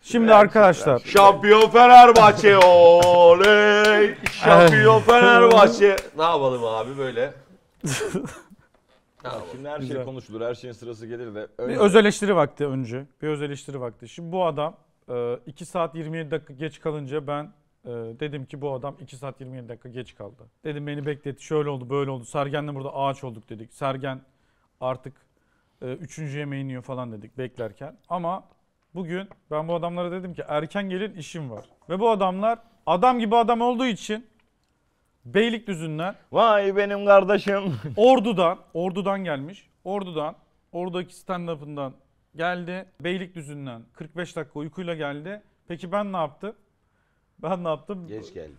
Şimdi arkadaşlar. Şampiyon Fenerbahçe oley. Şampiyon Fenerbahçe. Ne yapalım abi böyle? Şimdi her şey konuşulur, her şeyin sırası gelir de. Bir öz eleştiri vakti önce. Bir öz eleştiri vakti. Şimdi bu adam 2 saat 27 dakika geç kalınca ben dedim ki bu adam 2 saat 27 dakika geç kaldı. Dedim beni bekletti. Şöyle oldu, böyle oldu. Sergen'le burada ağaç olduk dedik. Sergen artık 3. yemeğini yiyor falan dedik beklerken. Ama bugün ben bu adamlara dedim ki erken gelin, işim var. Ve bu adamlar adam gibi adam olduğu için Beylikdüzü'nden, Vay benim kardeşim. Ordu'dan gelmiş. Oradaki stand-up'ından geldi. Beylikdüzü'nden 45 dakika uykuyla geldi. Peki ben ne yaptım? Geç geldi.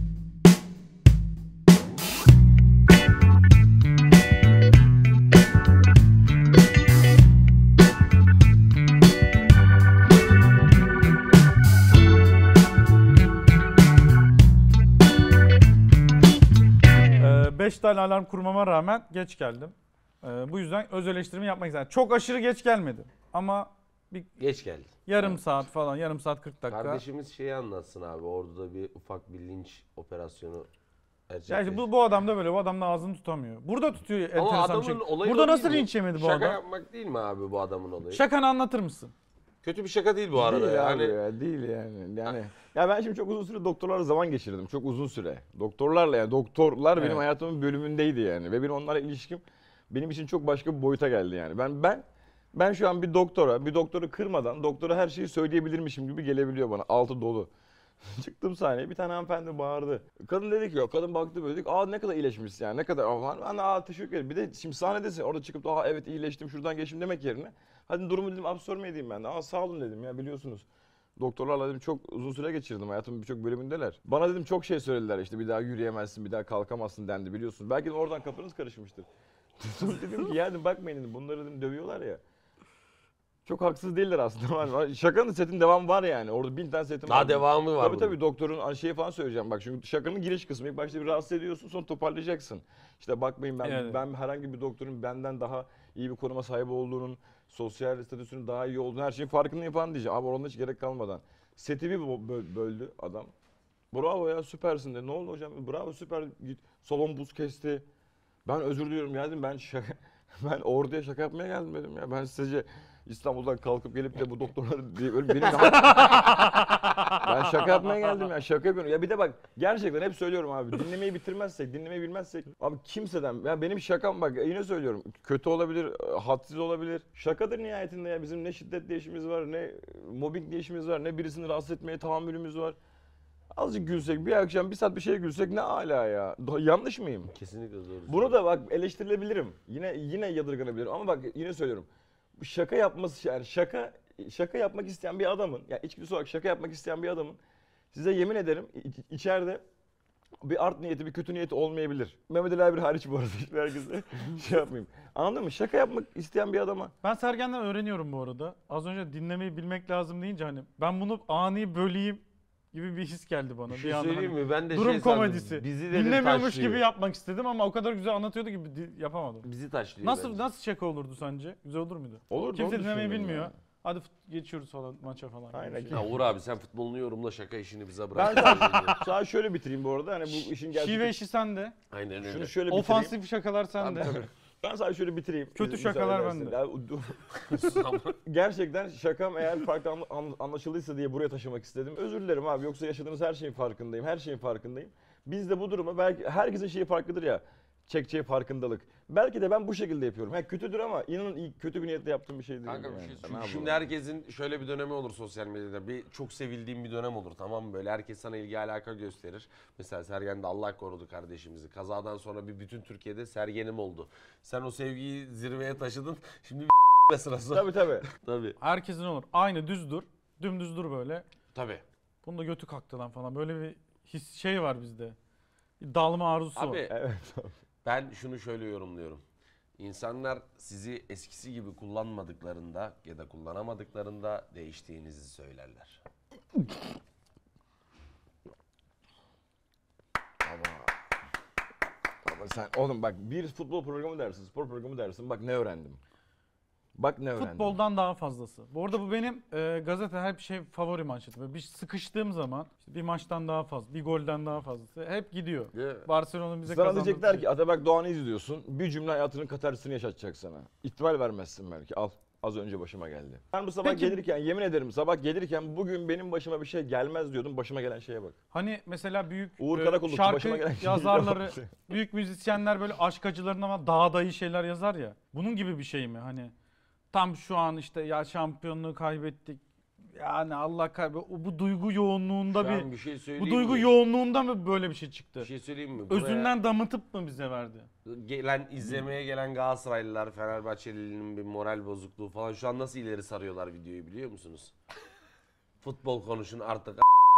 Beş tane alarm kurmama rağmen geç geldim. Bu yüzden öz eleştirimi yapmak istedim. Çok aşırı geç gelmedim. Ama bir Geç geldi. yarım saat falan, yarım saat 40 dakika. Kardeşimiz şeyi anlatsın abi. Orada bir ufak bir linç operasyonu Yani gerçekleşti. bu adam da böyle. Bu adam da ağzını tutamıyor. Burada tutuyor Ama enteresan bir adamın şey. olayı Burada o nasıl değil mi? linç yemedi bu Şaka adam? yapmak değil mi abi bu adamın olayı? Şakanı anlatır mısın? Kötü bir şaka değil bu arada. Değil Yani abi ya, değil yani. Ya ben şimdi çok uzun süre doktorlarla zaman geçirdim. Çok uzun süre. Doktorlar benim Evet. hayatımın bölümündeydi yani. Ve benim onlarla ilişkim benim için çok başka bir boyuta geldi yani. Ben şu an bir doktoru kırmadan doktora her şeyi söyleyebilirmişim gibi gelebiliyor bana. Altı dolu. Çıktım sahneye, bir tane hanımefendi bağırdı. Kadın dedi ki yok, kadın baktı böyle, dedik ne kadar iyileşmişsin yani, ne kadar teşekkür ederim. Bir de şimdi sahnedesin, orada çıkıp da evet iyileştim şuradan geçtim demek yerine hadi durumu dedim absorbe edeyim ben de. Sağ olun dedim ya, biliyorsunuz. Doktorlarla dedim çok uzun süre geçirdim, hayatımın birçok bölümündeler. Bana dedim çok şey söylediler, işte bir daha yürüyemezsin, bir daha kalkamazsın dendi, biliyorsunuz. Belki de oradan kafanız karışmıştır. Sonra dedim ki ya dedim, bakmayın dedim, bunları dedim dövüyorlar ya. Çok haksız değiller aslında. Şakanın setin devamı var yani. Orada 1000 tane setim var. daha devamı var. Tabii doktorun şeyi falan söyleyeceğim. Bak çünkü şakanın giriş kısmı, ilk başta bir rahatsız ediyorsun, sonra toparlayacaksın. İşte bakmayın ben herhangi bir doktorun benden daha iyi bir konuma sahip olduğunun, sosyal statüsünün daha iyi olduğunu, her şeyin farkındayım falan diyeceğim. Abi ona hiç gerek kalmadan. Seti bir böldü adam. Bravo ya, süpersin de. Ne oldu hocam? Bravo, süper. Git. Salon buz kesti. Ben özür diliyorum ya dedim, ben orduya şaka yapmaya geldim dedim ya. Ben sizce İstanbul'dan kalkıp gelip de bu doktorları diye böyle benim ben şaka yapmaya geldim ya, şaka yapıyorum. Ya bir de bak, gerçekten hep söylüyorum abi, dinlemeyi bitirmezsek, dinlemeyi bilmezsek abi kimseden, ya benim şakam bak yine söylüyorum, kötü olabilir, hadsiz olabilir. Şakadır nihayetinde ya, bizim ne şiddetle işimiz var, ne mobbing işimiz var, ne birisini rahatsız etmeye tahammülümüz var. Azıcık gülsek, bir akşam bir saat bir şey gülsek ne ala ya. Yanlış mıyım? Kesinlikle doğru. Bunu da bak eleştirilebilirim. Yine yadırganabilirim ama bak yine söylüyorum. Şaka yapması, yani şaka yapmak isteyen bir adamın, yani içgüdüsü olarak şaka yapmak isteyen bir adamın, size yemin ederim içeride bir art niyeti, bir kötü niyeti olmayabilir. Mehmet Ali abi hariç bu arada, herkese şey yapmayayım. Anladın mı? Şaka yapmak isteyen bir adama. Ben Sergen'den öğreniyorum bu arada. Az önce dinlemeyi bilmek lazım deyince hani ben bunu ani böleyim gibi bir his geldi bana. Bir şey anda söyleyeyim hani mi? Ben de durum şey sandım, komedisi. bizi dedim Dinlemiyormuş taşlıyor. gibi yapmak istedim ama o kadar güzel anlatıyordu ki yapamadım. Bizi taşlıyor Nasıl bence. nasıl şaka olurdu sence? Güzel olur muydu? Olur, Kimse doğru dinlemeyi düşünüyorum bilmiyor. ya. Hadi geçiyoruz falan maça falan. Aynen. Gibi bir Ya Uğur abi sen futbolunu yorumla, şaka işini bize Ben bırak. sana şöyle bitireyim bu arada, hani bu işin şey. Şive gerçek. işi sende. Aynen öyle. Şunu şöyle bitireyim. Ofansif şakalar sende. Ben sana şöyle bitireyim. Kötü müsaade şakalar edersin. bende. Ya, gerçekten şakam eğer farklı anlaşıldıysa diye buraya taşımak istedim. Özür dilerim abi, yoksa yaşadığınız her şeyin farkındayım. Her şeyin farkındayım. Biz de bu duruma, belki herkesin şeyi farklıdır ya. Çekeceği farkındalık. Belki de ben bu şekilde yapıyorum. Kötüdür ama inanın iyi, kötü bir niyetle yaptığım bir şey değil. Kanka bir şey yani. söyleyeyim. Şimdi herkesin şöyle bir dönemi olur sosyal medyada. Bir çok sevildiğim bir dönem olur, tamam mı? Böyle herkes sana ilgi alaka gösterir. Mesela Sergen de Allah korudu kardeşimizi. Kazadan sonra bütün Türkiye'de Sergen'im oldu. Sen o sevgiyi zirveye taşıdın. Şimdi bir sırası. Tabii. Tabii. Herkesin olur. Aynı düz dur. Dümdüz dur böyle. Tabii. Bunun da götü kalktı lan falan. Böyle bir his şey var bizde. Bir dalma arzusu Abi var. Evet. ben şunu şöyle yorumluyorum. İnsanlar sizi eskisi gibi kullanmadıklarında ya da kullanamadıklarında değiştiğinizi söylerler. Ama sen oğlum bak, bir futbol programı dersin, spor programı dersin, bak ne öğrendim. Bak ne öğrendim. Futboldan daha fazlası. Bu arada bu benim gazete her bir şey favori manşetim. Bir sıkıştığım zaman işte bir maçtan daha fazla, bir golden daha fazlası hep gidiyor. Yeah. Barcelona'nın bize Sana kazandığı diyecekler şey. ki Atabek Doğan'ı izliyorsun. Bir cümle hayatının katarsisini yaşatacak sana. İhtimal vermezsin belki. Al. Az önce başıma geldi. Ben bu sabah Peki- gelirken yemin ederim sabah gelirken bugün benim başıma bir şey gelmez diyordum. Başıma gelen şeye bak. Hani mesela büyük Uğur Karakullukçu şarkı başıma gelen şey yazarları, yok. büyük müzisyenler böyle aşk acılarına ama daha da iyi şeyler yazar ya. Bunun gibi bir şey mi? Hani tam şu an işte ya şampiyonluğu kaybettik. Yani Allah bu duygu yoğunluğunda Şu bir an bir şey bu söyleyeyim duygu mi? yoğunluğunda mı böyle bir şey çıktı? Bir şey söyleyeyim mi? Buraya Özünden damıtıp mı bize verdi? izlemeye gelen Galatasaraylılar, Fenerbahçelilerin bir moral bozukluğu falan şu an nasıl ileri sarıyorlar videoyu biliyor musunuz? Futbol konuşun artık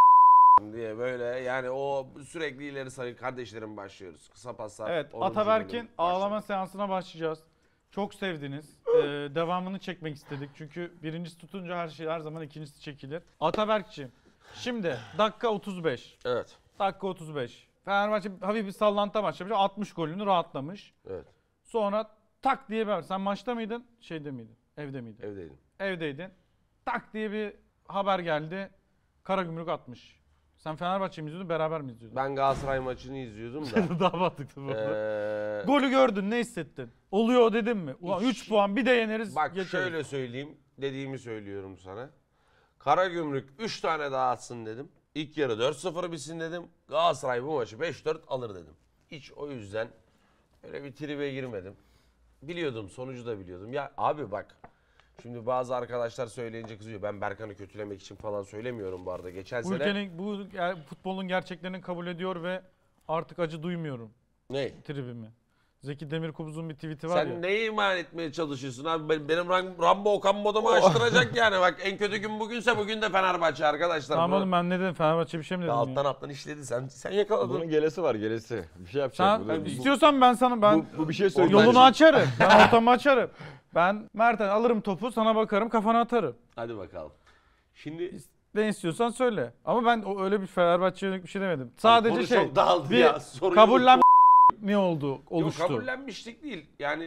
diye böyle yani o sürekli ileri sarıyor. Kardeşlerim başlıyoruz. Kısa paslar. Evet, 10. Ataberk'in bölüm ağlama başladı. seansına başlayacağız. Çok sevdiniz. Devamını çekmek istedik. Çünkü birincisi tutunca her şey her zaman ikincisi çekilir. Ataberk'ciğim, şimdi dakika 35. Evet. Dakika 35. Fenerbahçe hafif bir sallantı başlamış. 60 golünü rahatlamış. Evet. Sonra tak diye bir sen maçta mıydın? Şeyde miydin? Evde miydin? Evdeydim. Evdeydin. Tak diye bir haber geldi. Karagümrük atmış. Sen Fenerbahçe mi izliyordun, beraber mi izliyordun? Ben Galatasaray maçını izliyordum da. Daha mantıklı bu arada. eee, Golü gördün, ne hissettin? Oluyor dedim mi? Ulan Hiç- 3 puan bir de yeneriz. Bak geçeriz. şöyle söyleyeyim. Dediğimi söylüyorum sana. Karagümrük 3 tane daha atsın dedim. İlk yarı 4-0 bitsin dedim. Galatasaray bu maçı 5-4 alır dedim. Hiç o yüzden öyle bir tribe girmedim. Biliyordum, sonucu da biliyordum. Ya abi bak. Şimdi bazı arkadaşlar söyleyince kızıyor. Ben Berkan'ı kötülemek için falan söylemiyorum bu arada. Geçen Bu sene... ülkenin, futbolun gerçeklerini kabul ediyor ve artık acı duymuyorum Ne? tribimi. Zeki Demirkubuz'un bir tweet'i var Sen ya. neyi iman etmeye çalışıyorsun abi? Benim Rambo Okan açtıracak yani. Bak en kötü gün bugünse bugün de Fenerbahçe arkadaşlar. Tamam Bunu- oğlum, ben ne dedim? Fenerbahçe bir şey mi dedim Alttan ya? alttan işledi. Sen yakaladın. Bunun gelesi var gelesi. Bir şey yapacak. Sen Bu da- istiyorsan ben sana bu bir şey söyleyeyim. yolunu bence- açarım. Ben ortamı açarım. Ben Mert'e alırım topu, sana bakarım, kafana atarım. Hadi bakalım. Şimdi Ne istiyorsan söyle. Ama ben öyle bir Fenerbahçe'ye yönelik bir şey demedim. Sadece konu şey, çok dağıldı bir ya. Soruyu kabullen unuttum. mi oldu, oluştu? Yok kabullenmişlik değil. Yani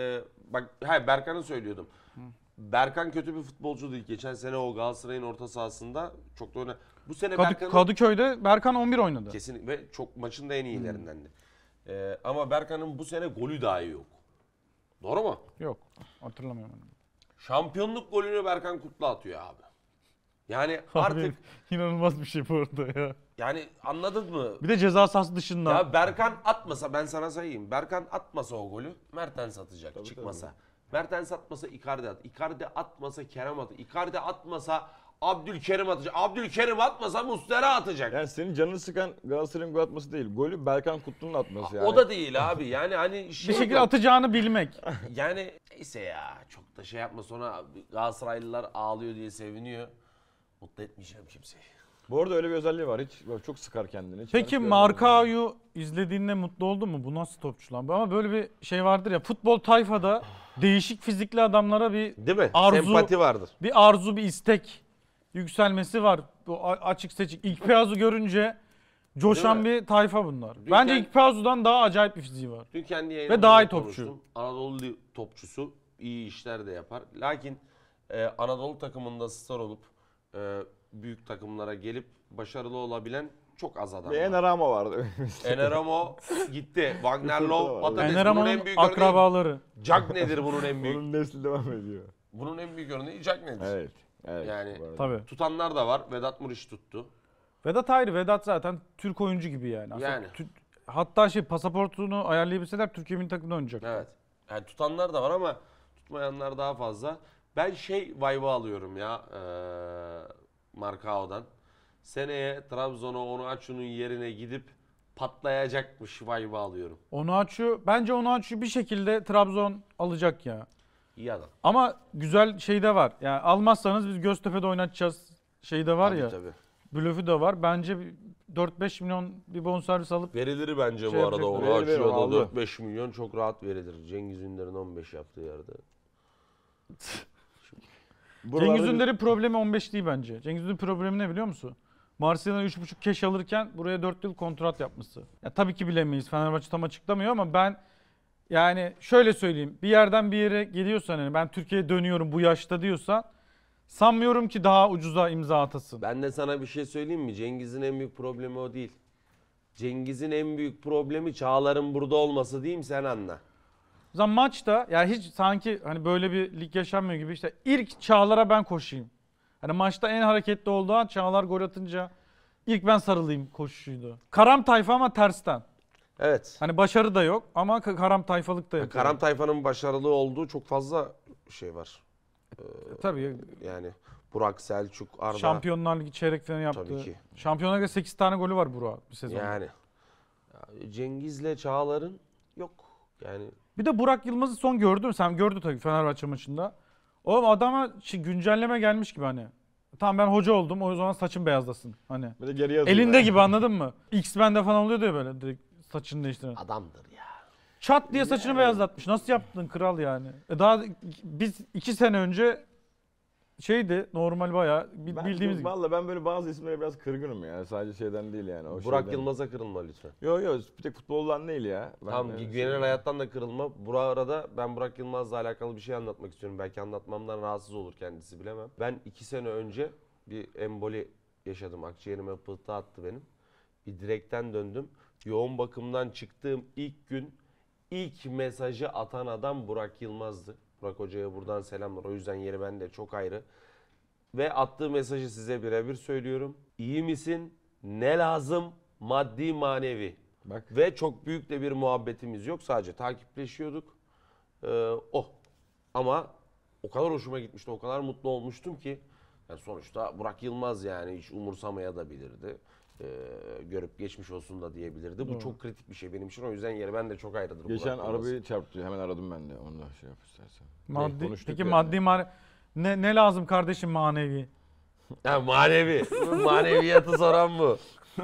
bak hayır Berkan'ı söylüyordum. Berkan kötü bir futbolcu değil. Geçen sene o Galatasaray'ın orta sahasında çok da bu sene Berkan'ın Kadıköy'de Berkan 11 oynadı. kesin ve çok maçın da en iyilerindendi. Ama Berkan'ın bu sene golü dahi yok. Doğru mu? Yok, hatırlamıyorum. Şampiyonluk golünü Berkan Kutlu atıyor abi. Yani Abi, artık inanılmaz bir şey bu arada ya. yani anladın mı? Bir de ceza sahası dışında. Ya Berkan atmasa ben sana sayayım. Berkan atmasa o golü Mertens atacak çıkmasa. Mertens atmasa Icardi at. Icardi atmasa Kerem at. Icardi atmasa Abdülkerim atacak. Abdülkerim atmasa Muslera atacak. Yani senin canını sıkan Galatasaray'ın gol atması değil. Golü Berkan Kutlu'nun atması yani. O da değil abi. Yani hani bir şey şekilde yok. atacağını bilmek. Yani neyse ya çok da şey yapma sonra Galatasaraylılar ağlıyor diye seviniyor. Mutlu etmeyeceğim kimseyi. Bu arada öyle bir özelliği var. Hiç böyle çok sıkar kendini. Hiç Peki garip bir Markao'yu izlediğinde mutlu oldun mu? Bu nasıl topçu lan? Ama böyle bir şey vardır ya, futbol tayfada değişik fizikli adamlara bir Değil mi? Arzu- Sempati vardır. arzu, bir istek yükselmesi var. Bu açık seçik. İlkpeaz'ı görünce coşan Değil bir tayfa bunlar. Dün Bence kend- İlkpeaz'dan daha acayip bir fiziği var. Dün kendi yayınımda daha iyi da topçu. konuştum. Anadolu topçusu iyi işler de yapar. Lakin Anadolu takımında star olup büyük takımlara gelip başarılı olabilen çok az adam Bir var. Enarama vardı. Eneramo gitti. Wagner Love, Patates. Bunun en Eneramo'nun büyük örneği. akrabaları. Jack nedir bunun en büyük? Onun nesli devam ediyor. Bunun en büyük örneği Jack nedir? Evet. Evet. Yani- bu arada. Tabii. Tutanlar da var. Vedat Muriç tuttu. Vedat ayrı. Vedat zaten Türk oyuncu gibi yani. Aslında Yani. hatta pasaportunu ayarlayabilseler Türkiye milli takımda oynayacak. Evet. Yani tutanlar da var ama tutmayanlar daha fazla. Ben vibe'ı alıyorum ya Markao'dan. Seneye Trabzon'a Onuachu'nun yerine gidip patlayacakmış vibe'ı alıyorum. Bence Onuachu bir şekilde Trabzon alacak ya. İyi adam. Ama güzel şey de var. Yani almazsanız biz Göztepe'de oynatacağız şey de var Tabii, ya. tabii. Blöfü de var. Bence 4-5 milyon bir bonservis alıp Verilir bence Şey bu arada yapacaklar. Onuachu'ya da aldı. 4-5 milyon çok rahat verilir. Cengiz Ünder'in 15 yaptığı yerde. Buralarda Cengiz bir- Ünder'in problemi 15 değil bence. Cengiz Ünder'in problemi ne biliyor musun? Marsilya'dan 3,5 keş alırken buraya 4 yıl kontrat yapması. Ya tabii ki bilemeyiz. Fenerbahçe tam açıklamıyor ama ben Yani şöyle söyleyeyim. Bir yerden bir yere gidiyorsan hani ben Türkiye'ye dönüyorum bu yaşta diyorsan sanmıyorum ki daha ucuza imza atasın. Ben de sana bir şey söyleyeyim mi? Cengiz'in en büyük problemi o değil. Cengiz'in en büyük problemi Çağlar'ın burada olması diyeyim, sen anla. O zaman maçta yani hiç sanki hani böyle bir lig yaşanmıyor gibi işte ilk Çağlar'a ben koşayım. Hani maçta en hareketli olduğu an Çağlar gol atınca ilk ben sarılayım koşuşuydu. Karam tayfa ama tersten. Evet. Hani başarı da yok ama karam tayfalık da yok. Karam Tayfa'nın başarılı olduğu çok fazla şey var. Tabii Yani Burak, Selçuk, Arda. Şampiyonlar Ligi çeyrek finali yaptı. Tabii ki. Şampiyonlar Ligi'de 8 tane golü var Burak bir sezonda. Yani Cengiz'le Çağlar'ın yok. Yani Bir de Burak Yılmaz'ı son gördün mü? Sen gördün tabii Fenerbahçe maçında. O adama güncelleme gelmiş gibi hani. Tamam ben hoca oldum o zaman saçım beyazlasın hani. Bir de geriye atıyor. Elinde gibi anladın mı? X-Men'de falan oluyordu ya böyle direkt saçını değiştiren. adamdır ya. Çat diye saçını beyazlatmış. Nasıl yaptın kral yani? Daha biz 2 sene önce şeydi normal bayağı bildiğimiz gibi. Valla ben böyle bazı isimlere biraz kırgınım ya. Sadece şeyden değil yani. O Burak şeyden. Yılmaz'a kırılma lütfen. Yo bir tek futboldan değil ya. Tamam, genel hayattan da kırılma. Bu arada ben Burak Yılmaz'la alakalı bir şey anlatmak istiyorum. Belki anlatmamdan rahatsız olur kendisi, bilemem. Ben 2 sene önce bir emboli yaşadım. Akciğerime pıhtı attı benim. Bir direkten döndüm. Yoğun bakımdan çıktığım ilk gün ilk mesajı atan adam Burak Yılmaz'dı. Burak Hoca'ya buradan selamlar. O yüzden yeri bende çok ayrı. Ve attığı mesajı size birebir söylüyorum. İyi misin? Ne lazım? Maddi manevi. Bak. Ve çok büyük de bir muhabbetimiz yok. Sadece takipleşiyorduk. Ama o kadar hoşuma gitmişti, o kadar mutlu olmuştum ki. Yani sonuçta Burak Yılmaz yani hiç umursamaya da bilirdi. Görüp geçmiş olsun da diyebilirdi. Bu Doğru. çok kritik bir şey benim için. O yüzden yeri bende çok ayrıdır. Geçen Burak Yılmaz. arabayı çarptı. Hemen aradım ben de. Onu da şey yap istersen. Maddi, konuştuk peki yani. maddi ne lazım kardeşim manevi? Ha, manevi. Maneviyatı soran bu.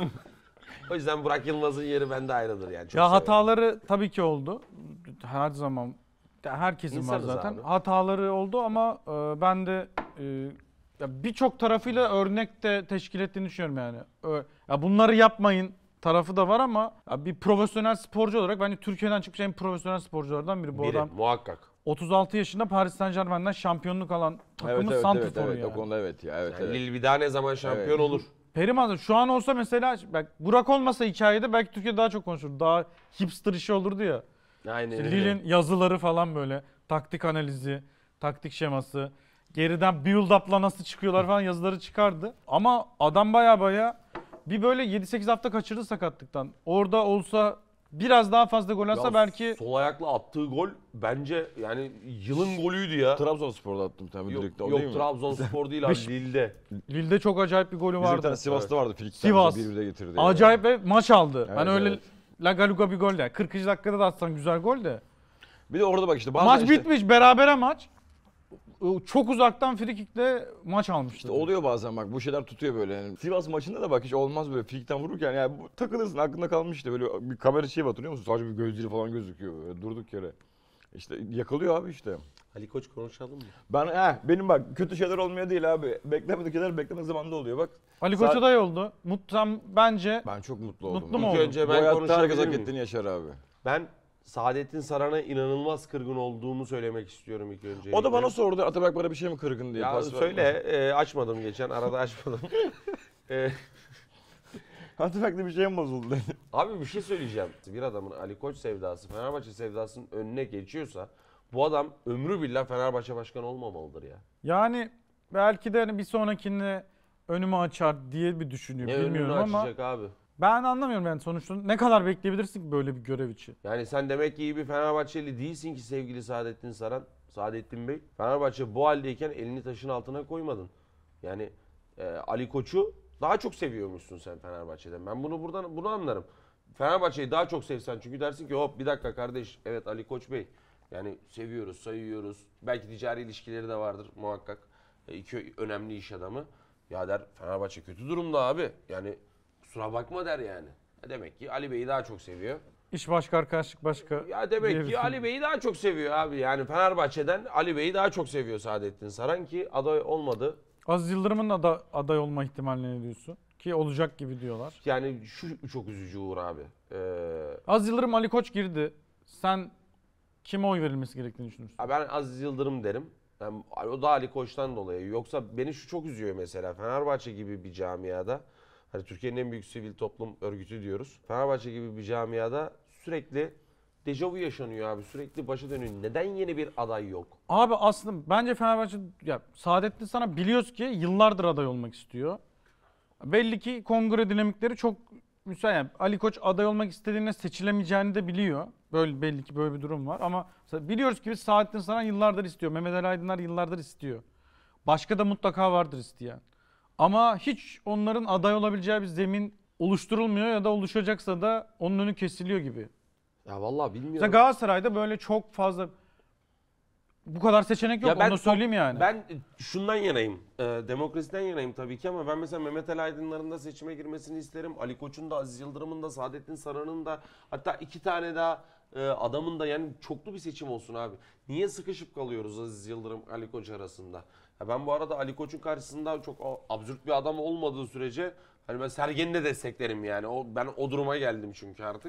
O yüzden Burak Yılmaz'ın yeri bende ayrıdır yani. Çok Ya severim. hataları tabii ki oldu. Her zaman herkesin İnsanız var zaten. abi. Hataları oldu ama ben de ya birçok tarafıyla örnek de teşkil ettiğini düşünüyorum yani. Ya bunları yapmayın tarafı da var ama ya bir profesyonel sporcu olarak bence Türkiye'den çıkmış en profesyonel sporculardan biri. Bu Biri, adam muhakkak. 36 yaşında Paris Saint-Germain'den şampiyonluk alan takımın Evet, santrforu evet. yani. O konuda evet ya. Evet, Yani evet. Lille bir daha ne zaman şampiyon Evet. olur? Periman şu an olsa mesela bak Burak olmasa hikayede belki Türkiye daha çok konuşurdu. Daha hipster işi olurdu ya. Aynen İşte öyle. Lille'in yazıları falan böyle. Taktik analizi, taktik şeması. Geriden build-up'la nasıl çıkıyorlar falan yazıları çıkardı. Ama adam baya bir böyle 7-8 hafta kaçırdı sakatlıktan. Orada olsa biraz daha fazla gol atsa Ya belki sol ayakla attığı gol bence yani yılın golüydü ya. Trabzonspor'da attım tabii Yok, direkte. O yok değil mi? Trabzonspor değil abi, Beş- Lille'de. Lille'de çok acayip bir golü Bizim bir vardı. tane Sivas'ta vardı. Frikik'ten Sivas. 1-1'de getirdi. Acayip ve maç aldı. Evet, hani öyle evet. La Galuga bir gol de. 40. dakikada da atsan güzel gol de. Bir de orada bak işte bazen Maç işte, bitmiş, berabere maç. Çok uzaktan frikikle maç almıştı. işte oluyor bazen bak bu şeyler tutuyor böyle. Yani Sivas maçında da bak hiç olmaz böyle frikikten vururken yani bu, takılırsın aklında kalmış işte böyle bir kamera şey var hatırlıyor musun? Sadece bir gözleri falan gözüküyor böyle durduk yere. İşte yakalıyor abi işte. Ali Koç konuşalım mı? Benim bak kötü şeyler olmuyor değil abi. Beklemedik şeyler beklemek zamanında oluyor bak. Ali Koç aday oldu. Bence Ben çok mutlu oldum. Mutlu mu İlk oldun? önce Bu ben hayatta herkes konuşabilir hak miyim? ettiğini yaşar abi. Ben Saadettin Saran'a inanılmaz kırgın olduğumu söylemek istiyorum ilk önce. O da bana sordu Atabek bana bir şey mi kırgın diye. Ya Pas ver. söyle, açmadım geçen, arada açmadım. Atabek'te bir şey mi bozuldu dedi. Abi bir şey söyleyeceğim. Bir adamın Ali Koç sevdası, Fenerbahçe sevdasının önüne geçiyorsa bu adam ömrü billah Fenerbahçe başkanı olmamalıdır ya. yani belki de hani bir sonrakini önümü açar diye bir düşünüyor. Ne önünü Bilmiyorum ama açacak abi? ben anlamıyorum yani sonuçta ne kadar bekleyebilirsin ki böyle bir görev için. Yani sen demek ki iyi bir Fenerbahçeli değilsin ki sevgili Saadettin Saran, Saadettin Bey. Fenerbahçe bu haldeyken elini taşın altına koymadın. Yani Ali Koç'u daha çok seviyormuşsun sen Fenerbahçe'den. Ben bunu anlarım. Fenerbahçe'yi daha çok sevsen çünkü dersin ki hop bir dakika kardeş, evet Ali Koç Bey. Yani seviyoruz, sayıyoruz. Belki ticari ilişkileri de vardır muhakkak. İki önemli iş adamı. Ya der Fenerbahçe kötü durumda abi. Yani kusura bakma der yani. Demek ki Ali Bey'i daha çok seviyor. İş başka, arkadaşlık başka. Ya demek ki diyebilirsin. Ali Bey'i daha çok seviyor abi. Yani Fenerbahçe'den Ali Bey'i daha çok seviyor Saadettin Saran ki aday olmadı. Aziz Yıldırım'ın aday olma ihtimaline ne diyorsun? Ki olacak gibi diyorlar. Yani şu çok üzücü Uğur abi. Aziz Yıldırım Ali Koç girdi. Sen kime oy verilmesi gerektiğini düşünürsün? Ha, ben Aziz Yıldırım derim. Yani o da Ali Koç'tan dolayı. Yoksa beni şu çok üzüyor mesela. Fenerbahçe gibi bir camiada, hani Türkiye'nin en büyük sivil toplum örgütü diyoruz. Fenerbahçe gibi bir camiada sürekli dejavu yaşanıyor abi. Sürekli başa dönüyor. Neden yeni bir aday yok? Abi aslında bence Fenerbahçe, ya Saadettin Saran biliyoruz ki yıllardır aday olmak istiyor. Belli ki kongre dinamikleri çok müsait. Yani Ali Koç aday olmak istediğinde seçilemeyeceğini de biliyor. Böyle belli ki böyle bir durum var ama biliyoruz ki Saadettin Saran yıllardır istiyor. Mehmet Ali Aydınlar yıllardır istiyor. Başka da mutlaka vardır isteyen. Ama hiç onların aday olabileceği bir zemin oluşturulmuyor ya da oluşacaksa da onun önü kesiliyor gibi. Ya vallahi bilmiyorum. Mesela Galatasaray'da böyle çok fazla bu kadar seçenek yok, onu da söyleyeyim yani. Ben şundan yanayım. Demokrasiden yanayım tabii ki ama ben mesela Mehmet Ali Aydınlar'ın da seçime girmesini isterim. Ali Koç'un da, Aziz Yıldırım'ın da, Saadettin Saran'ın da, hatta 2 tane daha adamın da, yani çoklu bir seçim olsun abi. Niye sıkışıp kalıyoruz Aziz Yıldırım, Ali Koç arasında? Ya ben bu arada Ali Koç'un karşısında çok absürt bir adam olmadığı sürece hani ben Sergen'i de desteklerim yani. Ben o duruma geldim çünkü artık.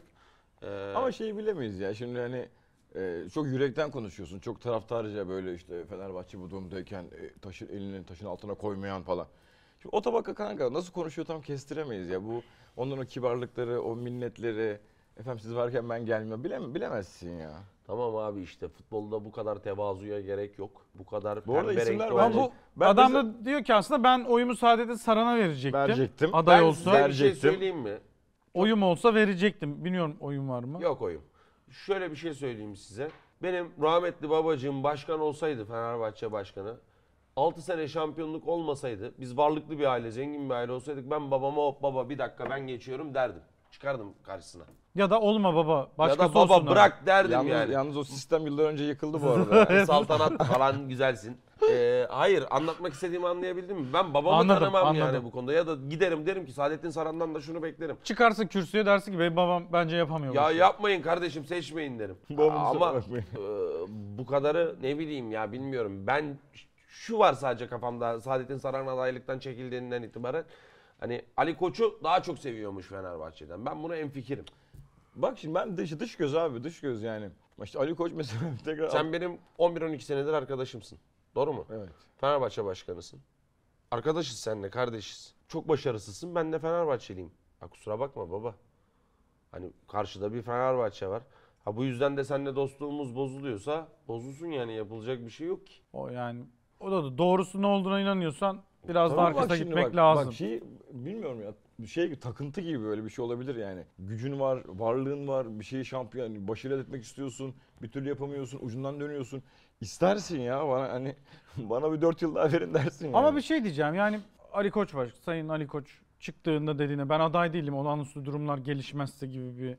Ama şeyi bilemeyiz ya. Şimdi hani çok yürekten konuşuyorsun. Çok taraftarca böyle işte Fenerbahçe bu durumdayken elini taşın altına koymayan falan. Şimdi o tabaka kanka nasıl konuşuyor tam kestiremeyiz ya. Bu onların o kibarlıkları, o minnetleri. Efendim siz varken ben gelmiyorum. Bilemezsin ya. Tamam abi, işte futbolda bu kadar tevazuya gerek yok. Bu kadar Bu arada pembe isimler renkli var. Ama olacak. bu Ben adam mesela- da diyor ki aslında ben oyumu Saadettin Saran'a verecektim. Aday Ben olsa. size bir şey verecektim. söyleyeyim mi? Oyum olsa verecektim. Bilmiyorum oyun var mı? Yok oyum. Şöyle bir şey söyleyeyim size. Benim rahmetli babacığım başkan olsaydı, Fenerbahçe başkanı, 6 sene şampiyonluk olmasaydı, biz varlıklı bir aile, zengin bir aile olsaydık, ben babama hop baba bir dakika ben geçiyorum derdim. Çıkardım karşısına. Ya da olma baba. Başkası Ya da baba olsun bırak derdim Yalnız, yani. yalnız o sistem yıllar önce yıkıldı bu arada. Saltanat falan güzelsin. Hayır, anlatmak istediğimi anlayabildin mi? Ben babamı Anladım, tanımam yani anladım. bu konuda. Ya da giderim derim ki Saadettin Saran'dan da şunu beklerim. Çıkarsa kürsüye dersin ki benim babam bence yapamıyor. bu Ya işi." yapmayın kardeşim, seçmeyin derim. Babamı Ama bakmayın. bu kadarı ne bileyim ya, bilmiyorum. Ben şu var sadece kafamda, Saadettin Saran adaylıktan çekildiğinden itibaren hani Ali Koç'u daha çok seviyormuş Fenerbahçe'den. Ben buna hemfikirim. Bak şimdi ben dış göz abi dış göz yani. İşte Ali Koç mesela tekrar... Sen benim 11-12 senedir arkadaşımsın. Doğru mu? Evet. Fenerbahçe başkanısın. Arkadaşız seninle, kardeşiz. Çok başarısızsın, ben de Fenerbahçeliyim. Ha, kusura bakma baba. Hani karşıda bir Fenerbahçe var. Ha, bu yüzden de seninle dostluğumuz bozuluyorsa bozulsun yani, yapılacak bir şey yok ki. O yani o da doğrusu ne olduğuna inanıyorsan biraz da Tamam, arkasına bak şimdi gitmek bak, lazım. Bak bilmiyorum ya. Bir şey takıntı gibi böyle bir şey olabilir yani. Gücün var, varlığın var, bir şeyi şampiyon, başarı elde etmek istiyorsun, bir türlü yapamıyorsun, ucundan dönüyorsun. İstersin ya bana hani bana bir 4 yıl daha verin dersin yani. Ama bir şey diyeceğim yani Ali Koç var. Sayın Ali Koç çıktığında dediğine ben aday değilim, olağanüstü durumlar gelişmezse gibi bir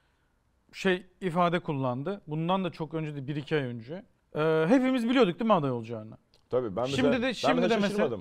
şey ifade kullandı. Bundan da çok önce de 1-2 ay önce. Hepimiz biliyorduk değil mi aday olacağını? Tabii ben mesela, Şimdi de mesela şaşırmadım.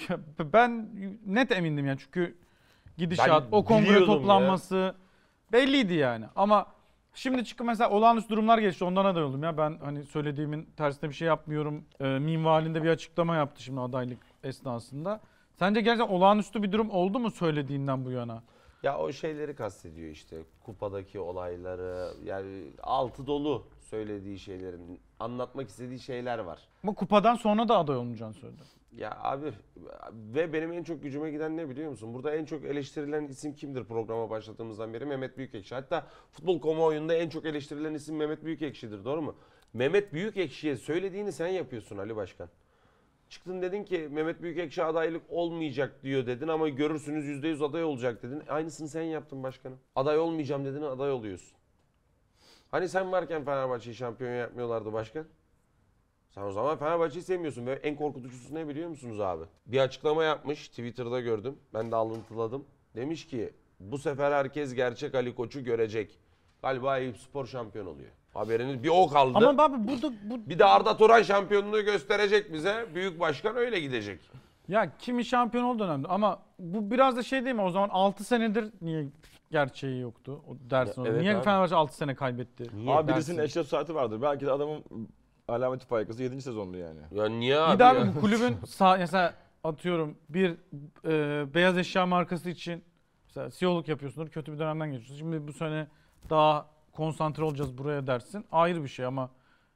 ben net emindim yani çünkü gidişat, Ben o kongre biliyordum toplanması belliydi yani. Ama şimdi çıkıp mesela olağanüstü durumlar geçti, ondan aday oldum ya. Ben hani söylediğimin tersine bir şey yapmıyorum. Minvalinde bir açıklama yaptı şimdi adaylık esnasında. Sence gerçekten olağanüstü bir durum oldu mu söylediğinden bu yana? Ya o şeyleri kastediyor işte, kupadaki olayları, yani altı dolu söylediği şeylerin, anlatmak istediği şeyler var. Ama kupadan sonra da aday olmayacağını söyledi. Ya abi, ve benim en çok gücüme giden ne biliyor musun? Burada en çok eleştirilen isim kimdir programa başladığımızdan beri? Mehmet Büyükekşi. Hatta futbol kamuoyunda en çok eleştirilen isim Mehmet Büyükekşi'dir, doğru mu? Mehmet Büyükekşi'ye söylediğini sen yapıyorsun Ali Başkan. Çıktın dedin ki Mehmet Büyükekşi adaylık olmayacak diyor dedin ama görürsünüz %100 aday olacak dedin. Aynısını sen yaptın başkanım. Aday olmayacağım dedin, aday oluyorsun. Hani sen varken Fenerbahçe'yi şampiyon yapmıyorlardı başkan? Sen o zaman Fenerbahçe'yi sevmiyorsun ve en korkutucusu ne biliyor musunuz abi? Bir açıklama yapmış, Twitter'da gördüm. Ben de alıntıladım. Demiş ki bu sefer herkes gerçek Ali Koç'u görecek. Galiba Eyüpspor şampiyon oluyor. Haberiniz bir o kaldı. Ama abi bu Bir de Arda Turan şampiyonluğu gösterecek bize. Büyük başkan öyle gidecek. ya kimi şampiyon oldu önemli ama bu biraz da şey değil mi? O zaman 6 senedir niye gerçeği yoktu o dersin? Ya, evet niye abi. Fenerbahçe 6 sene kaybetti? Niye Abi dersin? birisinin eşref saati vardır. Belki de adamın alameti farikası 7. sezondu yani. Ya niye Bir abi de ya? abi bu kulübün mesela atıyorum bir beyaz eşya markası için mesela CEO'luk yapıyorsundur, kötü bir dönemden geçiyorsun. Şimdi bu sene daha konsantre olacağız buraya dersin. Ayrı bir şey ama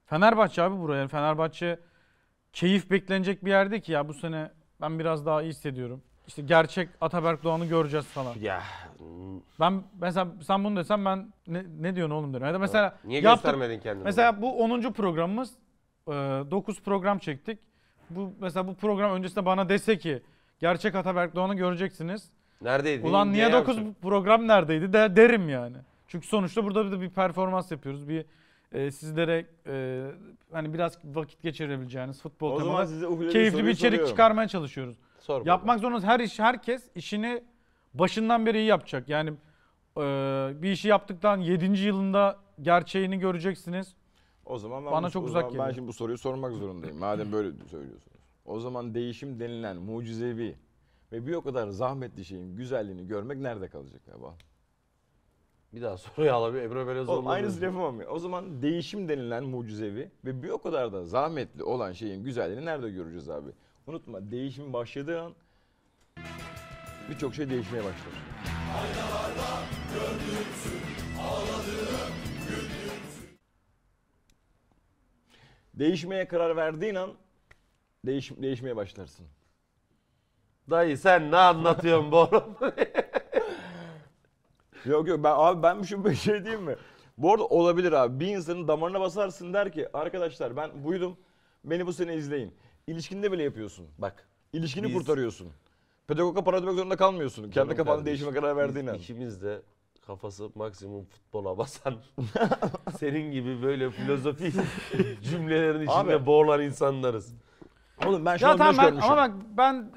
Fenerbahçe abi buraya. Fenerbahçe keyif beklenecek bir yerde ki ya bu sene ben biraz daha iyi hissediyorum. İşte gerçek Ataberk Doğan'ı göreceğiz falan. Ya Ben mesela sen bunu desem ben ne diyorsun oğlum derim. Ya da mesela niye yaptık, göstermedin kendini? mesela bu 10. programımız 9 program çektik. Mesela bu program öncesinde bana dese ki gerçek Ataberk Doğan'ı göreceksiniz. Neredeydin? Ulan niye Diye 9 yapsın. program neredeydi derim yani. Çünkü sonuçta burada bir performans yapıyoruz. Bir sizlere hani biraz vakit geçirebileceğiniz futbol O zaman temalı size ukulele keyifli bir soruyu içerik soruyorum. çıkarmaya çalışıyoruz. Sor Yapmak zorundayız. Herkes işini başından beri iyi yapacak. Yani bir işi yaptıktan 7. yılında gerçeğini göreceksiniz. O zaman Bana çok uzak ben geliyor. şimdi bu soruyu sormak zorundayım. Madem böyle söylüyorsunuz. O zaman değişim denilen mucizevi ve bir o kadar zahmetli şeyin güzelliğini görmek nerede kalacak abi? Bir daha soruyu alabilir. Emre böyle Oğlum zorladı. aynısını yapamam ya. O zaman değişim denilen mucizevi ve bir o kadar da zahmetli olan şeyin güzelliğini nerede göreceğiz abi? Unutma, değişim başladığı an birçok şey değişmeye başlar. Değişmeye karar verdiğin an değişmeye başlarsın. Dayı sen ne anlatıyorsun bu arada? Yok ben şu şey diyeyim mi? Bu arada olabilir abi. Bir insanın damarına basarsın der ki arkadaşlar ben buydum. Beni bu sene izleyin. İlişkinde bile yapıyorsun. Bak. İlişkini Biz- kurtarıyorsun. Pedagoga para ödemek zorunda kalmıyorsun. Kendi Canım kafanda kardeşim, değişime karar verdiğin biz an. İkimiz de kafası maksimum futbola basan senin gibi böyle filozofi cümlelerin içinde Abi. boğulan insanlarız. Oğlum ben şu Ya an tamam güneş ben, görmüşüm. ama bak ben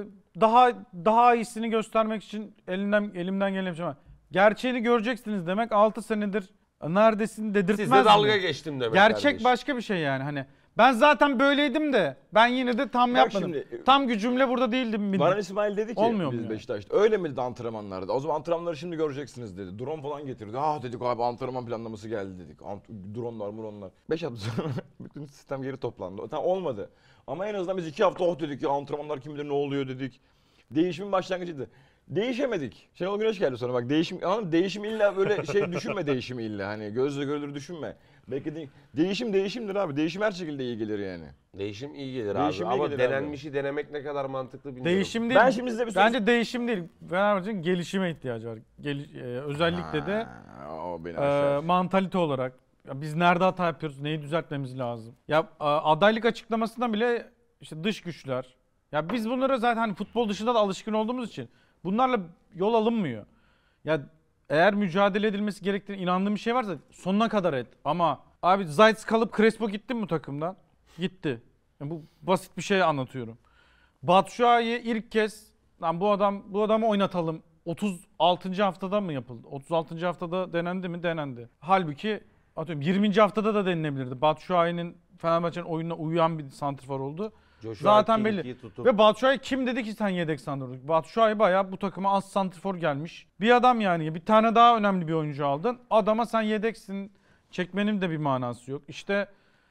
daha iyisini göstermek için elimden gelen bir şey var. Gerçeğini göreceksiniz demek 6 senedir neredesin dedirtmez Siz de dalga mi? geçtim demek Gerçek kardeşim. başka bir şey yani hani. Ben zaten böyleydim de ben yine de tam Bak yapmadım. şimdi, Tam gücümle burada değildim. Baran İsmail dedi ki Olmuyor mu biz yani? Beşiktaş'ta öyle mi dedi antrenmanlarda? O zaman antrenmanları şimdi göreceksiniz dedi. Drone falan getirdi. Ah dedik abi antrenman planlaması geldi dedik. Dronelar. 5 hafta sonra bütün sistem geri toplandı. Tamam olmadı. Ama en azından biz 2 hafta oh dedik ya antrenmanlar kim bilir ne oluyor dedik. Değişimin başlangıcıydı. Değişemedik. Şenol Güneş geldi sonra bak değişim illa böyle şey düşünme değişimi illa hani gözle görülür düşünme. Belki değişimdir abi. Değişim her şekilde iyi gelir yani. Değişim iyi gelir Değişim abi iyi ama gelir denenmişi denemek ne kadar mantıklı bilmiyorum. Değişim değil. Ben şimdi size bir soru- Bence değişim değil. Fenerbahçe'nin gelişime ihtiyacı var. Özellikle de O beni aşar. mantalite olarak. Ya biz nerede hata yapıyoruz? Neyi düzeltmemiz lazım? Ya adaylık açıklamasında bile işte dış güçler. Ya biz bunlara zaten hani futbol dışında da alışkın olduğumuz için bunlarla yol alınmıyor. Ya eğer mücadele edilmesi gerektiğine inandığım bir şey varsa sonuna kadar et. Ama abi Zayt kalıp Crespo gitti mi bu takımdan? Gitti. Yani bu basit bir şey anlatıyorum. Batshuayi ilk kez lan bu adamı oynatalım. 36. haftada mı yapıldı? 36. haftada denendi mi? Denendi. Halbuki atıyorum 20. haftada da denilebilirdi. Batshuayi'nin Fenerbahçe'nin oyununa uyan bir santrfor oldu. Joshua Zaten belli. Kimmic'i tutup Ve Batshuayi kim dedi ki sen yedek santrfor? Batshuayi bayağı bu takıma az santrfor gelmiş. Bir adam yani bir tane daha önemli bir oyuncu aldın. Adama sen yedeksin çekmenin de bir manası yok. İşte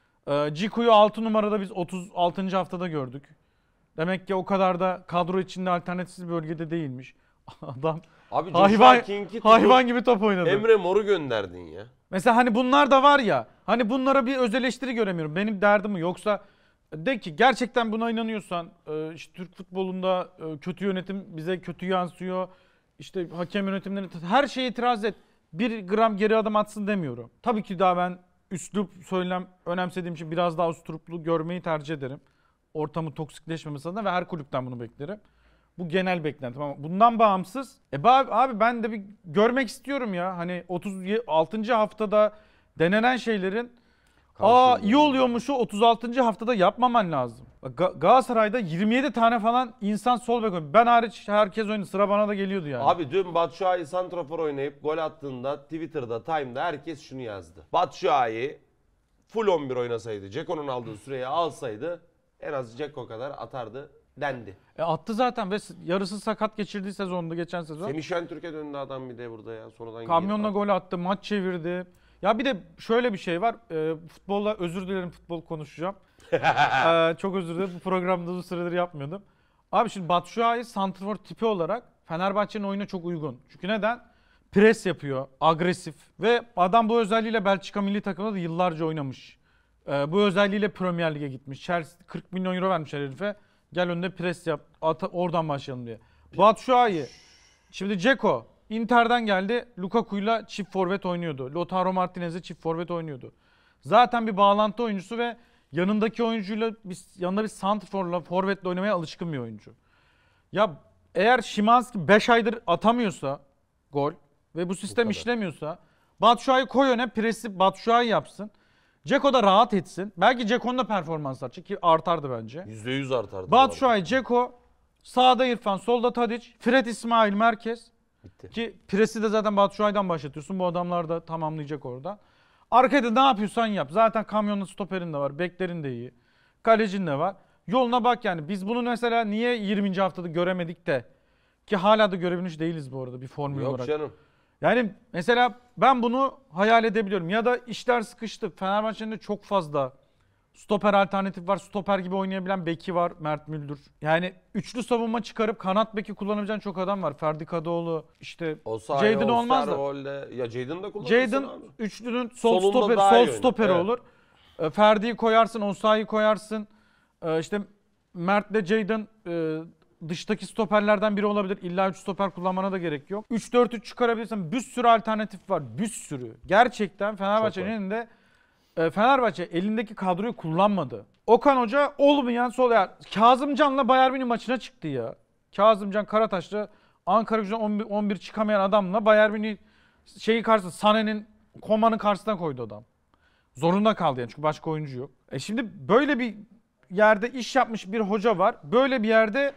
Ciku'yu 6 numarada biz 36. haftada gördük. Demek ki o kadar da kadro içinde alternatifsiz bir bölgede değilmiş. Adam abi Joshua King'i tutup hayvan gibi top oynadı. Emre Mor'u gönderdin ya. Mesela hani bunlar da var ya. Hani bunlara bir öz eleştiri göremiyorum. Benim derdim o. Yoksa de ki gerçekten buna inanıyorsan işte Türk futbolunda kötü yönetim bize kötü yansıyor. İşte hakem yönetimleri her şeye itiraz et. Bir gram geri adım atsın demiyorum. Tabii ki daha ben üslup söylem önemsediğim için biraz daha üsluplu görmeyi tercih ederim. Ortamın toksikleşmemesi adına ve her kulüpten bunu beklerim. Bu genel beklentim ama bundan bağımsız. Abi ben de bir görmek istiyorum ya. Hani 36. haftada denenen şeylerin iyi oluyormuşu 36. haftada yapmaman lazım. Galatasaray'da 27 tane falan insan sol bek oynuyor. Ben hariç herkes oynadı. Sıra bana da geliyordu yani. Abi dün Batshuayi santrafor oynayıp gol attığında Twitter'da, Time'da herkes şunu yazdı. Batshuayi full 11 oynasaydı, Ceko'nun aldığı süreyi alsaydı en az Ceko kadar atardı dendi. Attı zaten ve yarısı sakat geçirdiği sezonda geçen sezon. Semih Şentürk'e döndü adam bir de burada ya. Sonradan Kamyonla gol attı, maç çevirdi. Ya bir de şöyle bir şey var. Futbolla özür dilerim futbol konuşacağım. Çok özür dilerim. Bu programda uzun süredir yapmıyordum. Abi şimdi Batshuayi santrfor tipi olarak Fenerbahçe'nin oyuna çok uygun. Çünkü neden? Pres yapıyor, agresif ve adam bu özelliğiyle Belçika milli takımında da yıllarca oynamış. Bu özelliğiyle Premier Lig'e gitmiş. Chelsea 40 milyon euro vermiş herife. Gel önde pres yap. Oradan başlayalım diye. Batshuayi. Şimdi Dzeko Inter'den geldi. Lukaku'yla çift forvet oynuyordu. Lautaro Martinez'le çift forvet oynuyordu. Zaten bir bağlantı oyuncusu ve yanındaki oyuncuyla yanında bir santrforla forvetle oynamaya alışkın bir oyuncu. Ya eğer Szymański 5 aydır atamıyorsa gol ve bu sistem işlemiyorsa Batshuayi koy öne, presi Batshuayi yapsın. Dzeko da rahat etsin. Belki Dzeko'nun da performans artacak ki artardı bence. %100 artardı. Batshuayi, Dzeko, sağda İrfan, solda Tadic, Fred, İsmail, merkez. Bitti. Ki presi de zaten Batshuayi'den başlatıyorsun. Bu adamlar da tamamlayacak orada. Arkada ne yapıyorsan yap. Zaten kamyonlu stoperin de var. Beklerin de iyi. Kalecin de var. Yoluna bak yani. Biz bunu mesela niye 20. haftada göremedik de ki hala da görebilmiş değiliz bu arada bir formül Yok olarak. canım. Yani mesela ben bunu hayal edebiliyorum. Ya da işler sıkıştı. Fenerbahçe'nin de çok fazla stoper alternatif var. Stoper gibi oynayabilen beki var. Mert Müldür. Yani üçlü savunma çıkarıp kanat beki kullanabilen çok adam var. Ferdi Kadıoğlu, işte Jadon olmaz da. Ya Jadon da kullanırsın Jadon abi. üçlünün Solunda daha iyi oynar. stoperi Evet. olur. Ferdi'yi koyarsın, Osayi'yi koyarsın. İşte Mert'le Jadon dıştaki stoperlerden biri olabilir. İlla 3 stoper kullanmana da gerek yok. 3-4-3 çıkarabilirsen bir sürü alternatif var. Bir sürü. Gerçekten Fenerbahçe'nin elinde Fenerbahçe elindeki kadroyu kullanmadı. Okan Hoca olmayan sol ya Kazımcan'la Bayern Münih maçına çıktı ya. Kazımcan Karataş'la Ankara Gücü'nden 11 çıkamayan adamla Bayern Münih şeyi karşısında Sané'nin Koman'ın karşısına koydu adam. Zorunda kaldı yani çünkü başka oyuncu yok. Şimdi böyle bir yerde iş yapmış bir hoca var. Böyle bir yerde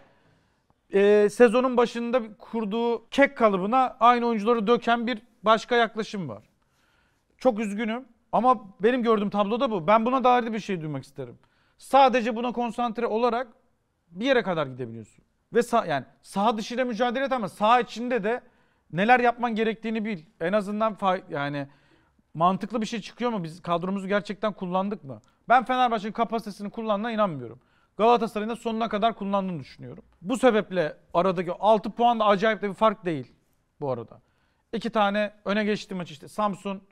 sezonun başında kurduğu kek kalıbına aynı oyuncuları döken bir başka yaklaşım var. Çok üzgünüm ama benim gördüğüm tabloda bu. Ben buna dair bir şey duymak isterim. Sadece buna konsantre olarak bir yere kadar gidebiliyorsun. Ve yani saha dışıyla mücadele et ama saha içinde de neler yapman gerektiğini bil. En azından yani mantıklı bir şey çıkıyor mu? Biz kadromuzu gerçekten kullandık mı? Ben Fenerbahçe'nin kapasitesini kullandığına inanmıyorum. Galatasaray'ın da sonuna kadar kullandığını düşünüyorum. Bu sebeple aradaki 6 puan da acayip de bir fark değil bu arada. 2 tane öne geçtiği maç işte Samsun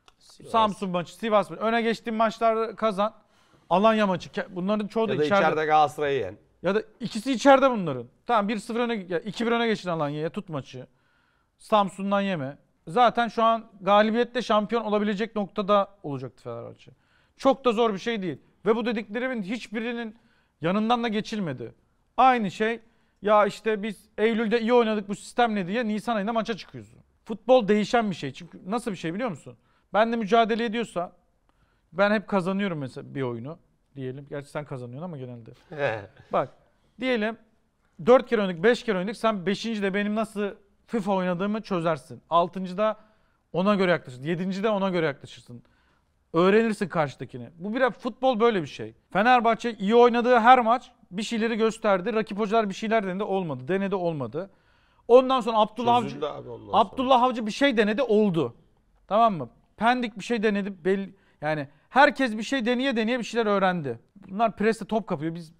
maçı, Sivas maçı. Öne geçtiğin maçlar kazan. Alanya maçı. Bunların çoğu da Ya da içeride. içeride Galatasaray'ı yen. Ya da ikisi içeride bunların. Tamam 1-0 öne, 2-1 öne geçtin Alanya'ya, tut maçı. Samsun'dan yeme. Zaten şu an galibiyette şampiyon olabilecek noktada olacaktı Fenerbahçe. Çok da zor bir şey değil. Ve bu dediklerimin hiçbirinin yanından da geçilmedi. Aynı şey ya işte biz Eylül'de iyi oynadık bu sistemle diye Nisan ayında maça çıkıyorsun. Futbol değişen bir şey. Çünkü nasıl bir şey biliyor musun? Ben de mücadele ediyorsa ben hep kazanıyorum mesela bir oyunu diyelim. Gerçi sen kazanıyorsun ama genelde. Bak diyelim 4 kere oynadık 5 kere oynadık sen 5. de benim nasıl FIFA oynadığımı çözersin. 6. da ona göre yaklaşırsın. 7. de ona göre yaklaşırsın. Öğrenirsin karşıdakini. Bu bir futbol böyle bir şey. Fenerbahçe iyi oynadığı her maç bir şeyleri gösterdi. Rakip hocalar bir şeyler denedi olmadı. Denedi olmadı. Ondan sonra Abdullah Avcı bir şey denedi oldu. Tamam mı? Pendik bir şey denedi belli. Yani herkes bir şey deneye bir şeyler öğrendi. Bunlar preste top kapıyor. Biz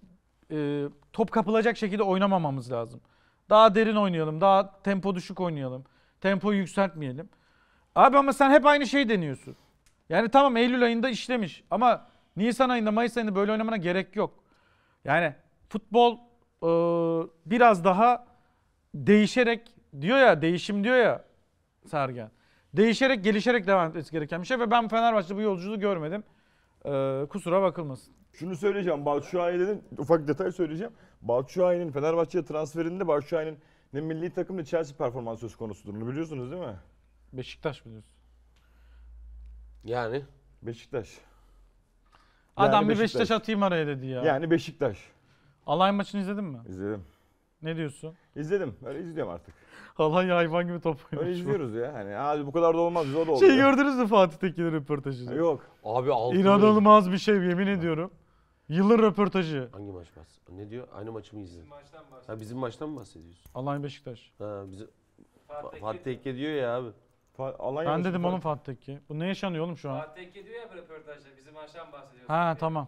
top kapılacak şekilde oynamamamız lazım. Daha derin oynayalım. Daha tempo düşük oynayalım. Tempoyu yükseltmeyelim. Abi ama sen hep aynı şeyi deniyorsun. Yani tamam Eylül ayında işlemiş ama Nisan ayında Mayıs ayında böyle oynamana gerek yok. Yani futbol biraz daha değişerek diyor ya, değişim diyor ya Sergen. Değişerek gelişerek devam etmesi gereken bir şey ve ben Fenerbahçe'de bu yolculuğu görmedim. Kusura bakılmasın. Şunu söyleyeceğim. Batshuayi dedin. Ufak detay söyleyeceğim. Batshuayi'nin Fenerbahçe'ye transferinde Batshuayi'nin ne milli takım ne Chelsea performansı söz konusudur. Bunu biliyorsunuz değil mi? Beşiktaş biliyorsun. Yani. Beşiktaş. Adam bir Beşiktaş atayım araya dedi ya. Yani Beşiktaş. Alanya maçını izledin mi? İzledim. Ne diyorsun? İzledim. Öyle izliyorum artık. Alanya hayvan gibi top oynuyor. Öyle izliyoruz ya. Hani abi bu kadar da olmaz. O da oldu. Şey gördünüz mü Fatih Tekin'in röportajını? Yok. Abi altı. İnanılmaz bir şey yemin ediyorum. Yılın röportajı. Hangi maç Ne diyor? Aynı maçı mı izledin? Bizim maçtan mı bahsediyorsun? Alanya Beşiktaş. Ha bizi Fatih Tekke diyor ya abi. Alanya Ben dedim oğlum Fatih Tekke. Bu ne yaşanıyor oğlum şu an? Fatih Tekke diyor ya röportajda bizim maçtan bahsediyorsun. Ha tamam.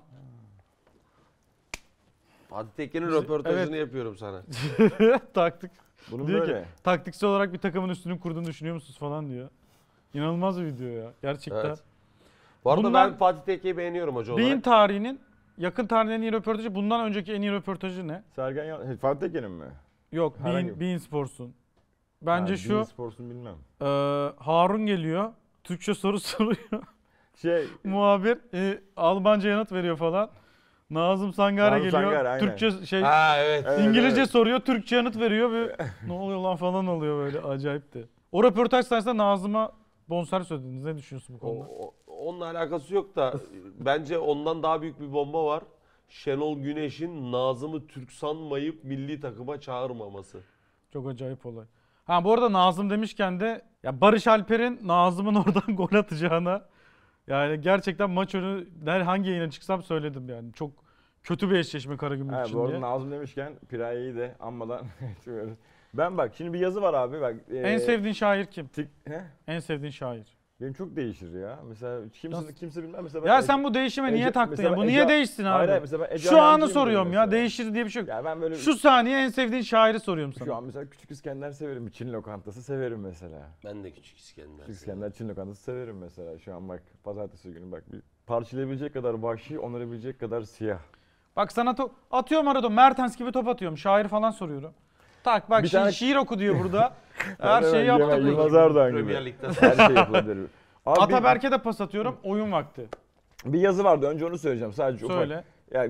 Fatih Tekke'nin röportajını yapıyorum sana. Taktik. Bunun Diyor böyle. ki taktiksel olarak bir takımın üstünü kurduğunu düşünüyor musunuz falan diyor. İnanılmaz bir video ya. Gerçekten. Evet. Bu arada Bundan- ben Fatih Tekke'yi beğeniyorum hoca olarak. Beyin tarihinin yakın tarihin en iyi röportajı, bundan önceki en iyi röportajı ne? Fatih Teke'nin mi? Yok, Herhangi- Bein Sports'un. Bence Ha, şu Bein Sports'un bilmem. Harun geliyor. Türkçe soru soruyor. Şey Muhabir Almanca yanıt veriyor falan. Nazım Sangare Nazım geliyor. Sangare, aynen. Türkçe şey Ha evet. Evet, İngilizce evet. soruyor, Türkçe yanıt veriyor ve ne oluyor lan falan oluyor böyle, acayipti. O röportaj sayesinde Nazım'a bonservis ödediniz. Ne düşünüyorsun bu konuda? Onunla alakası yok da bence ondan daha büyük bir bomba var. Şenol Güneş'in Nazım'ı Türk sanmayıp milli takıma çağırmaması. Çok acayip olay. Ha bu arada Nazım demişken de ya Barış Alper'in Nazım'ın oradan gol atacağına, yani gerçekten maç önü hangi yayına çıksam söyledim yani. Çok kötü bir eşleşme Karagümrük Ha, için bu arada diye. Nazım demişken Piraye'yi de anmadan geçmiyoruz. Ben bak şimdi bir yazı var abi bak. En sevdiğin şair kim? He? En sevdiğin şair. Benim çok değişir ya. Mesela Nasıl? kimse bilmez. Mesela ben Ya sen bu değişime niye Ece- taktın mesela ya? Bu Ece- niye değişsin abi? Hayır, hayır, mesela ben Ece Şu anı Ayhancı'yım soruyorum ya. mesela. Değişir diye bir şey yok. Ya ben böyle Şu saniye en sevdiğin şairi soruyorum sana. şu an mesela Küçük İskender severim. Çin lokantası severim mesela. Ben de Küçük İskender. Küçük İskender Çin lokantası severim mesela. Şu an bak pazartesi günü bak bir parçalayabilecek kadar vahşi, onarabilecek kadar siyah. Bak sana atıyorum arada Mertens gibi top atıyorum. Şair falan soruyorum. Tak bak Bir tane- şiir oku diyor burada. Her şeyi Yılmaz yaptık. Yılmaz Erdoğan gibi. Premier Lig'de Her şey yapılabilir. Abi Ataberk'e de pas atıyorum. Oyun vakti. bir yazı vardı. Önce onu söyleyeceğim. Sadece ufak. Söyle. Yani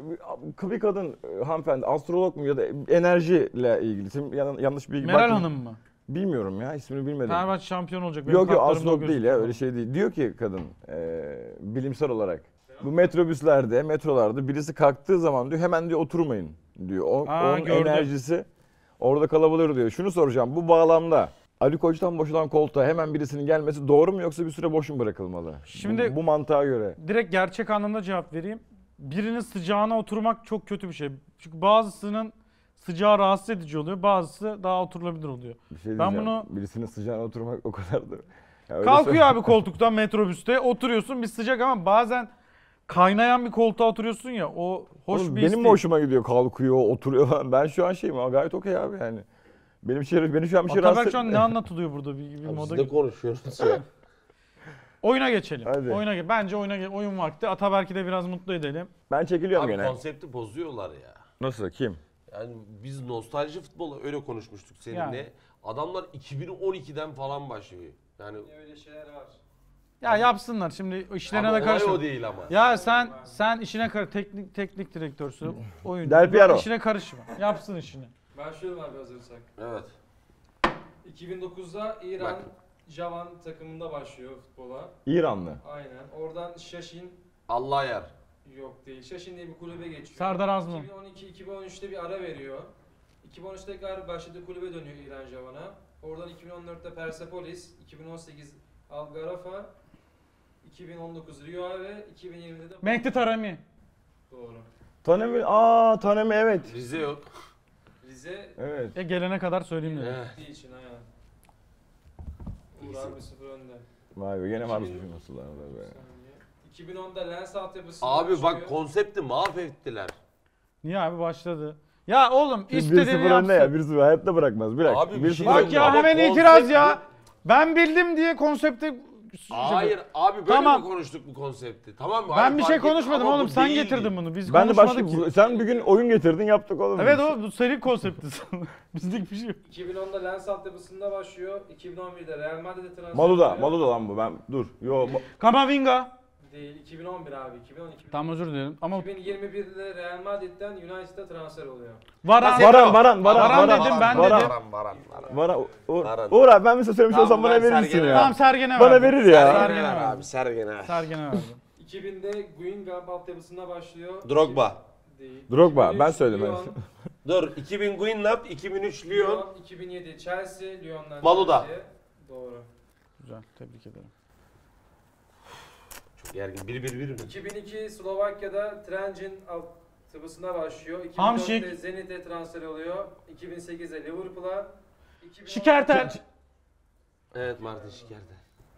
bir kadın hanımefendi astrolog mu ya da enerjiyle ilgili. Şimdi yanlış bilgi. Meral baktım. Hanım mı? Bilmiyorum ya ismini bilmedim. Fenerbahçe şampiyon olacak. Benim Yok yok kartlarımda astrolog değil ya gözüküyor. öyle şey değil. Diyor ki kadın bilimsel olarak bu metrobüslerde, metrolarda birisi kalktığı zaman diyor hemen diyor oturmayın diyor. Onun gördüm. enerjisi orada kalabilir diyor. Şunu soracağım bu bağlamda Ali Koç'tan boşalan koltuğa hemen birisinin gelmesi doğru mu yoksa bir süre boş mu bırakılmalı? Şimdi- bu mantığa göre. Direkt gerçek anlamda cevap vereyim. Birinin sıcağına oturmak çok kötü bir şey. Çünkü bazısının sıcağı rahatsız edici oluyor. Bazısı daha oturulabilir oluyor. Bir şey Ben diyeceğim. bunu- Birisinin sıcağına oturmak o kadar da. Ya öyle Kalkıyor abi koltuktan metrobüste. Oturuyorsun bir sıcak ama bazen kaynayan bir koltuğa oturuyorsun ya. O hoş Oğlum, bir his benim mi değil. hoşuma gidiyor kalkıyor oturuyor falan. Ben şu an şeyim ama gayet okey abi yani. Beni şu an bir şey rahatsız Ataberk şu an ne anlatılıyor burada bir Abi moda. Biz de konuşuyoruz ya. Oyuna geçelim. Hadi. Bence oyun vakti. Ataberk'i de biraz mutlu edelim. Ben çekiliyorum Abi gene. konsepti bozuyorlar ya. Nasıl? Kim? Yani biz nostalji futbolu öyle konuşmuştuk seninle. Yani. Adamlar 2012'den falan başlıyor. Yani Öyle şeyler var. Ya yapsınlar şimdi işlerine abi de olay karışma. o değil ama. Ya sen işine teknik direktörsün. Oyuncu. Del Piero. İşine karışma. Yapsın işini. Başlıyorum abi hazırsak. Evet. 2009'da İran Bak. Javan takımında başlıyor futbola. İranlı. Aynen. Oradan Şaşin Allah yer. yok değil. Şaşin diye bir kulübe geçiyor. Serdar Azmun. 2012-2013'te bir ara veriyor. 2013'te tekrar başladığı kulübe dönüyor İran Javan'a. Oradan 2014'te Persepolis, 2018 Algarafa, 2019 Rio ve 2020'de de Mehdi Taremi. doğru. Tanemi evet. Rize yok. Rize Evet. Gelene kadar söyleyeyim dedim. Eh. için aynen. Uğur abi 1-0 önde. Vay be gene var 2000 bizim nasıllar be. 2010'da Lens altyapısı Abi bak konsepti mahvettiler. Niye abi başladı? Ya oğlum Şimdi istediğini 1-0 önde yapsın. ya 1-0 hayatta bırakmaz. Bırak. Abi bir şey 1-0 Bak yok ya ama hemen konsept itiraz ya. bu. Ben bildim diye konsepte... Hayır abi böyle Tamam. mi konuştuk bu konsepti? Tamam mı? Ben Hayır, bir fark şey ettim konuşmadım ama oğlum. bu Sen değildi. getirdin bunu. Biz Ben de konuşmadık ki. sen bir gün oyun getirdin yaptık oğlum. Evet o bu seri konsepti. Bizlik bir şey yok. 2010'da Lens altyapısında başlıyor. 2011'de Real Madrid'e transfer Maluda oluyor. lan bu. Ben dur. Kamavinga. Değil 2011 abi 2012. Tamam özür dilerim ama 2021'de Real Madrid'den United'a transfer oluyor. Varan. Varan dedim, ben dedim. Varan. Uğur abi ben mesela söylemiş Tamam, olsam bana ben verirsin Sergen'e ya. Tamam Sergen'e Bana verdim. verir ya. Sergen'e Ver verdim. abi Sergen'e. Sergen'e verdim. 2000'de Guingamp altyapısında başlıyor. Drogba. Değil. Drogba, 2003 ben söyledim. Lyon, Dur 2000 Guingamp, 2003 Lyon. 2007 Chelsea, Lyon'dan Malouda. Chelsea. Doğru. Güzel tebrik ederim. Çok gergin. 1-1-1 mi? 2002 Slovakya'da Trenčín altyapısına başlıyor. Hamšík. 2004'te Zenit'e transfer oluyor. 2008'de Liverpool'a. 2010 Şikertel. Evet Martin Şiker'de.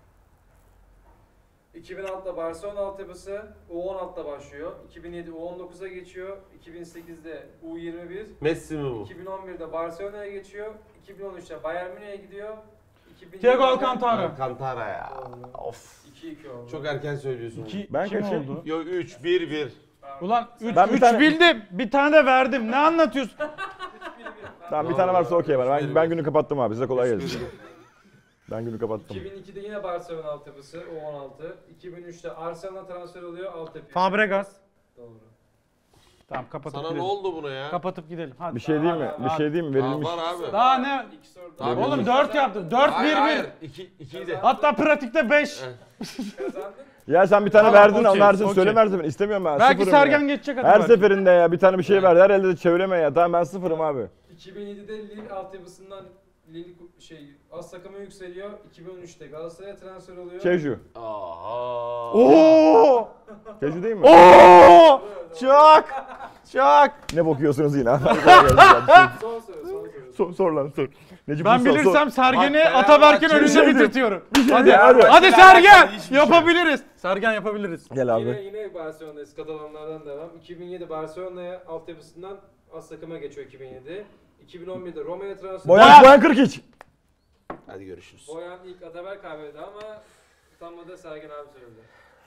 2006'da Barcelona altyapısı U16'da başlıyor. 2007 U19'a geçiyor. 2008'de U21. Messi mi bu? 2011'de Barcelona'ya geçiyor. 2013'te Bayern Münih'e gidiyor. Thiago Alcantara. Alcantara ya. Of. 2-2 oldu. Çok erken söylüyorsun. Ben Kim kaçayım? oldu? Yo 3-1-1. Ulan 3 Ben bir tane- bildim. Bir tane de verdim. Ne anlatıyorsun? Tamam bir tane varsa okey var. Ben günü kapattım abi. Size kolay gelsin. Ben günü kapattım. 2002'de yine Barcelona altyapısı U16. 2003'te Arsenal'a transfer oluyor altyapı. Fabregas. Doğru. Tamam kapatıp Sana ne gidelim. oldu buna ya? Kapatıp gidelim. Hadi. Bir şey değil mi? Bir şey değil mi? Verilmiş. Var abi. Daha ne? İki soru Daha daha. Oğlum 4 yaptım. 4-1-1. 2'yi de. Hatta pratikte 5. Kazandın. Ya sen bir tane Tamam, verdin okey, onun haricinde okey. söyleme her seferinde. İstemiyorum ben. Belki Sıfırım Sergen ya. geçecek hadi Her belki. seferinde ya bir tane bir şey verdi. Her elde de çevireme ya. Tamam ben sıfırım abi. 2007'de Lille altyapısından Lille az takıma yükseliyor. 2013'te Galatasaray'a transfer oluyor. Çeju. Aha. Oo! Çeju değil mi? Oo! Çak! Çak! Ne bakıyorsunuz yine? Son soru. Sor lan sor. Necip Ben Uysal, bilirsem Sergen'i Bak, Ataberk'in Fenerbahçe- önünde bitirtiyorum. Hadi. diyeyim, hadi. Hadi Fenerbahçe Sergen! hiçbir şey. Yapabiliriz. Sergen yapabiliriz. Gel abi. Yine Barcelona'dayız. Katalanlardan devam. 2007 Barcelona'ya altyapısından az takıma geçiyor 2007. 2011'de Roma'ya transfer. Boyan 42. Hadi görüşürüz. Boyan ilk Ataberk kaybedi ama utanmadı Sergen abi söyledi.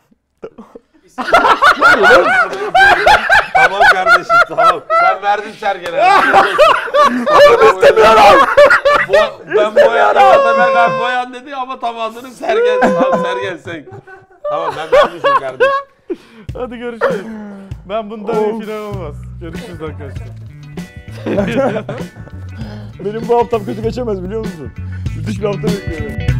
Tamam kardeşim tamam. Sen verdin Sergen'e. Ben Boyan dedi ama tam anladım Sergen. Tamam Sergen sen. Tamam ben vermişim kardeşim. Hadi görüşürüz. Ben bundan bir final olmaz. Görüşürüz arkadaşlar. Benim bu haftam kötü geçemez biliyor musun? Müthiş bir hafta bekliyorum.